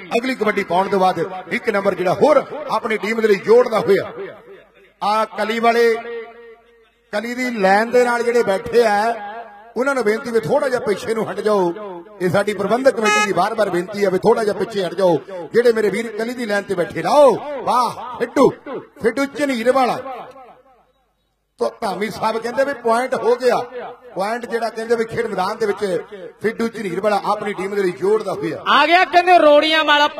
अगली कबड्डी पाने तो बाद एक नंबर जिहड़ा होर अपनी टीम दे लई जोड़दा होया आ कली वाले कली दी लैन दे नाल जिहड़े बैठे आ उन्होंने बेनती भी थोड़ा जिहा पिछे नूं हट जाओ। ये साडी प्रबंधक कमेटी की बार बार बेनती है भी थोड़ा जिहा पिछे हट जाओ। जेडे मेरे वीर कली दी लैन ते बैठे रहो। वाह फिड्डू फिड्डू झनीर वाला तो धामी साहब कहते भी पॉइंट हो गया। पॉइंट जेड़ा कहते भी खेड मैदान दे विच फिड्डू झनीर वाला अपनी टीम दे लई जोड़दा होया आ गया। कहते रोड़ियां वाला